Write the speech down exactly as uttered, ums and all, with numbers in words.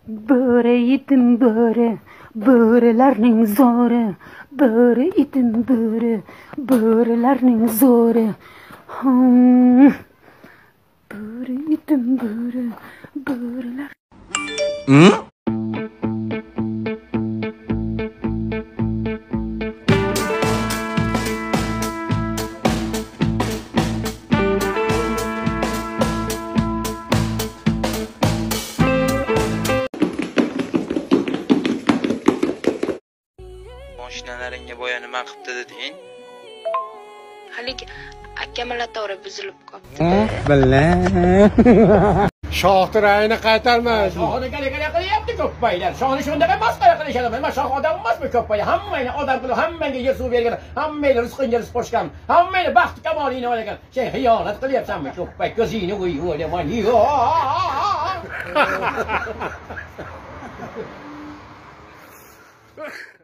Bo'ri yetim bo'ri, bo'rilarning zo'ri, bo'ri yetim bo'ri, bo'rilarning zo'ri. Hmm. Bo'ri yetim bo'ri, bo'rilar. Hmm? Mashinalaringga boya nima qilibdi deding? Haligi akkamala to'g'ri buzilib qolibdi. Billah. Shohtirayni qaytarmas. Shohni qanaqa qilyapti ko'paylar. Shohni shunday masxara qilishadi. Men shoh odam emasmi ko'paylar? Hammangni odam qilib, hammangga yer suv bergan, hammangni rizqingga rizq qo'shgan, hammangni baxt kamolingni olagan. Sen xiyonat qilyapsanmi ko'pay? Ko'zingni qo'yib o'ylaman.